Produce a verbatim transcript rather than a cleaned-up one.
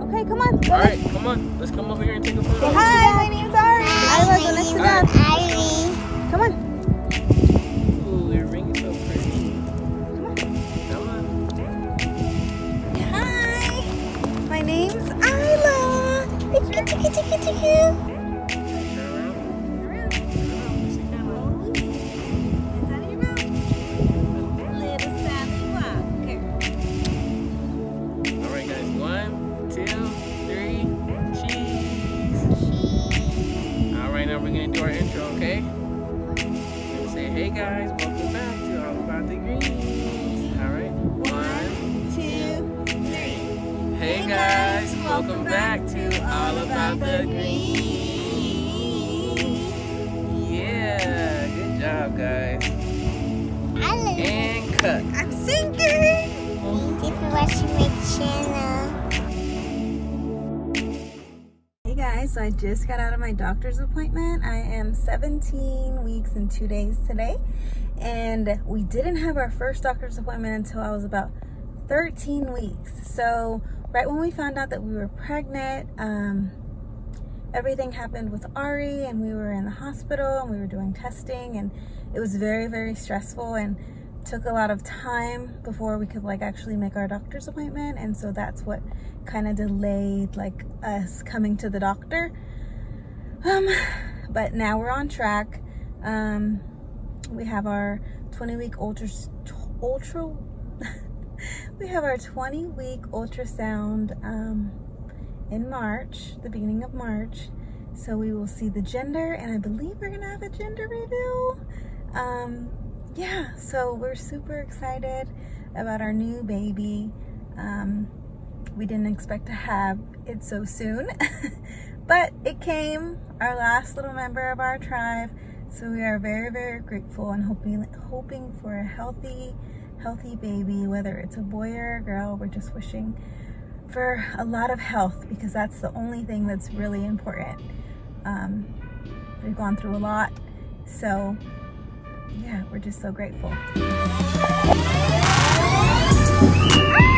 Okay, come on. Go All right, ahead. come on. Let's come over here and take a photo. Say hi, my name's Ari. I was going to sit down. Come on. Ooh, your ring is so pretty. Come on. Come on. Hi. My name's Isla. Tiki, tiki, tiki, tiki. Hey guys, welcome back to All About the Greens. Alright, one, two, three. Hey guys, welcome back to All About the Greens. Yeah, good job guys. And cut. I'm singing. Thank you for watching my channel. Hey guys, so I just got out of my doctor's appointment. I am seventeen weeks and two days today. And we didn't have our first doctor's appointment until I was about thirteen weeks. So right when we found out that we were pregnant, um, everything happened with Ari and we were in the hospital and we were doing testing, and it was very, very stressful and took a lot of time before we could like actually make our doctor's appointment. And so that's what kind of delayed like us coming to the doctor. Um, but now we're on track. Um, we have our twenty week ultra, ultra we have our twenty week ultrasound um, in March, the beginning of March. So we will see the gender, and I believe we're gonna have a gender reveal. Um, yeah, so we're super excited about our new baby. Um, we didn't expect to have it so soon, but it came, our last little member of our tribe. So we are very, very grateful and hoping, hoping for a healthy, healthy baby, whether it's a boy or a girl. We're just wishing for a lot of health, because that's the only thing that's really important. Um, we've gone through a lot, so yeah, we're just so grateful.